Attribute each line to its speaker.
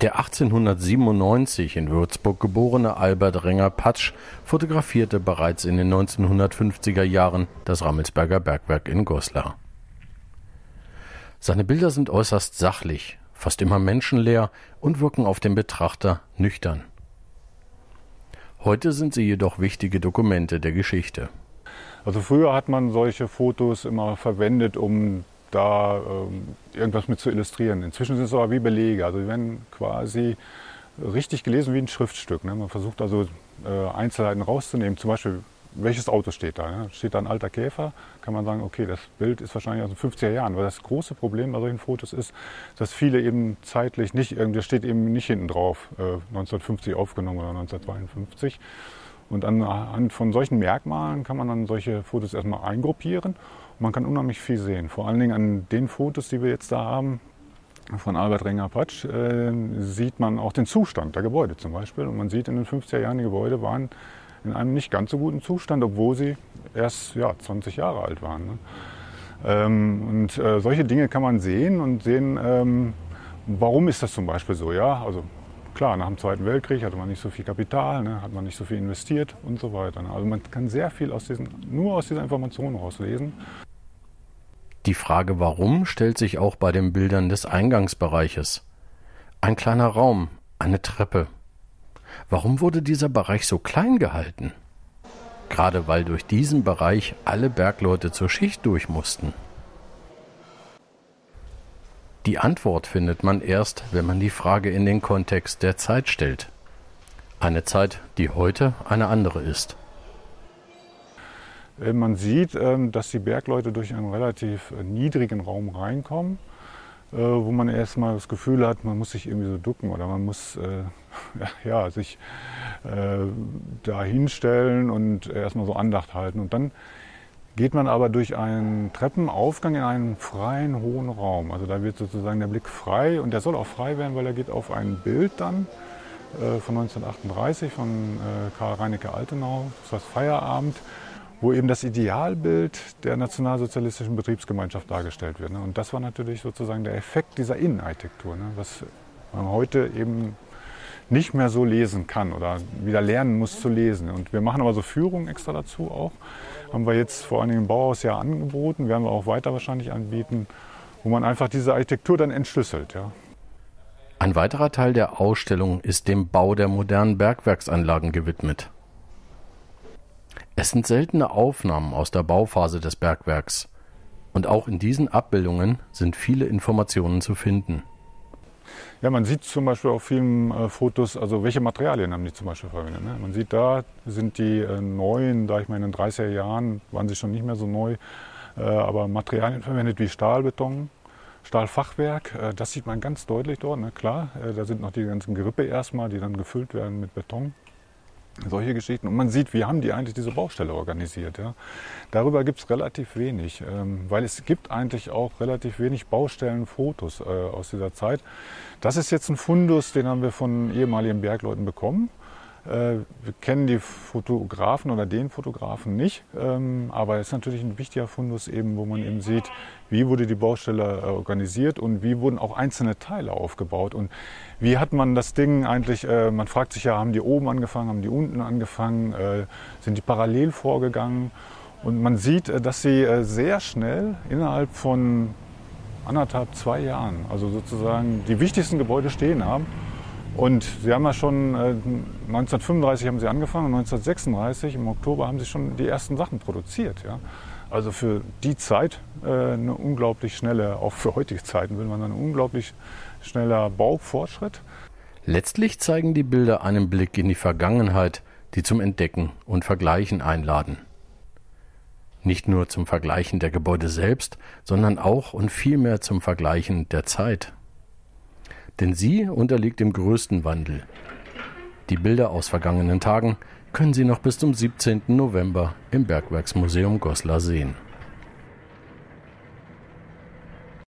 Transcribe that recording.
Speaker 1: Der 1897 in Würzburg geborene Albert Renger-Patsch fotografierte bereits in den 1950er Jahren das Rammelsberger Bergwerk in Goslar. Seine Bilder sind äußerst sachlich, fast immer menschenleer und wirken auf den Betrachter nüchtern. Heute sind sie jedoch wichtige Dokumente der Geschichte.
Speaker 2: Also früher hat man solche Fotos immer verwendet, um da irgendwas mit zu illustrieren. Inzwischen sind es aber wie Belege. Also die werden quasi richtig gelesen wie ein Schriftstück. Ne? Man versucht also Einzelheiten rauszunehmen. Zum Beispiel, welches Auto steht da? Ne? Steht da ein alter Käfer? Kann man sagen, okay, das Bild ist wahrscheinlich aus den 50er Jahren. Weil das große Problem bei solchen Fotos ist, dass viele eben zeitlich nicht, das steht eben nicht hinten drauf, 1950 aufgenommen oder 1952. Und anhand von solchen Merkmalen kann man dann solche Fotos erstmal eingruppieren. Man kann unheimlich viel sehen. Vor allen Dingen an den Fotos, die wir jetzt da haben, von Albert Renger-Patsch, sieht man auch den Zustand der Gebäude zum Beispiel. Und man sieht in den 50er Jahren, die Gebäude waren in einem nicht ganz so guten Zustand, obwohl sie erst 20 Jahre alt waren. Ne? Solche Dinge kann man sehen und sehen, warum ist das zum Beispiel so. Ja? Also klar, nach dem Zweiten Weltkrieg hatte man nicht so viel Kapital, ne? Hat man nicht so viel investiert und so weiter. Ne? Also man kann sehr viel nur aus dieser Information rauslesen.
Speaker 1: Die Frage warum stellt sich auch bei den Bildern des Eingangsbereiches. Ein kleiner Raum, eine Treppe. Warum wurde dieser Bereich so klein gehalten? Gerade weil durch diesen Bereich alle Bergleute zur Schicht durch mussten. Die Antwort findet man erst, wenn man die Frage in den Kontext der Zeit stellt. Eine Zeit, die heute eine andere ist.
Speaker 2: Man sieht, dass die Bergleute durch einen relativ niedrigen Raum reinkommen, wo man erstmal das Gefühl hat, man muss sich irgendwie so ducken oder man muss sich da hinstellen und erstmal so Andacht halten. Und dann geht man aber durch einen Treppenaufgang in einen freien, hohen Raum. Also da wird sozusagen der Blick frei und der soll auch frei werden, weil er geht auf ein Bild dann von 1938 von Karl Reinecke-Altenau, das heißt Feierabend, wo eben das Idealbild der nationalsozialistischen Betriebsgemeinschaft dargestellt wird. Ne? Und das war natürlich sozusagen der Effekt dieser Innenarchitektur, ne? Was man heute eben nicht mehr so lesen kann oder wieder lernen muss zu lesen. Und wir machen aber so Führungen extra dazu auch. Haben wir jetzt vor allen Dingen im Bauhausjahr angeboten, werden wir auch weiter wahrscheinlich anbieten, wo man einfach diese Architektur dann entschlüsselt. Ja.
Speaker 1: Ein weiterer Teil der Ausstellung ist dem Bau der modernen Bergwerksanlagen gewidmet. Es sind seltene Aufnahmen aus der Bauphase des Bergwerks. Und auch in diesen Abbildungen sind viele Informationen zu finden.
Speaker 2: Ja, man sieht zum Beispiel auf vielen Fotos, also welche Materialien haben die zum Beispiel verwendet. Ne? Man sieht, da sind die neuen, da ich meine in den 30er Jahren waren sie schon nicht mehr so neu, aber Materialien verwendet wie Stahlbeton, Stahlfachwerk, das sieht man ganz deutlich dort, ne? Klar, da sind noch die ganzen Gerippe erstmal, die dann gefüllt werden mit Beton. Solche Geschichten. Und man sieht, wie haben die eigentlich diese Baustelle organisiert. Ja? Darüber gibt es relativ wenig, weil es gibt eigentlich auch relativ wenig Baustellenfotos aus dieser Zeit. Das ist jetzt ein Fundus, den haben wir von ehemaligen Bergleuten bekommen. Wir kennen die Fotografen oder den Fotografen nicht, aber es ist natürlich ein wichtiger Fundus, eben, wo man eben sieht, wie wurde die Baustelle organisiert und wie wurden auch einzelne Teile aufgebaut und wie hat man das Ding eigentlich, man fragt sich ja, haben die oben angefangen, haben die unten angefangen, sind die parallel vorgegangen und man sieht, dass sie sehr schnell innerhalb von 1,5–2 Jahren, also sozusagen die wichtigsten Gebäude stehen haben. Und sie haben ja schon 1935 haben sie angefangen und 1936 im Oktober haben sie schon die ersten Sachen produziert. Ja? Also für die Zeit eine unglaublich schnelle, auch für heutige Zeiten will man sagen, ein unglaublich schneller Baufortschritt.
Speaker 1: Letztlich zeigen die Bilder einen Blick in die Vergangenheit, die zum Entdecken und Vergleichen einladen. Nicht nur zum Vergleichen der Gebäude selbst, sondern auch und vielmehr zum Vergleichen der Zeit. Denn sie unterliegt dem größten Wandel. Die Bilder aus vergangenen Tagen können Sie noch bis zum 17. November im Bergwerksmuseum Goslar sehen.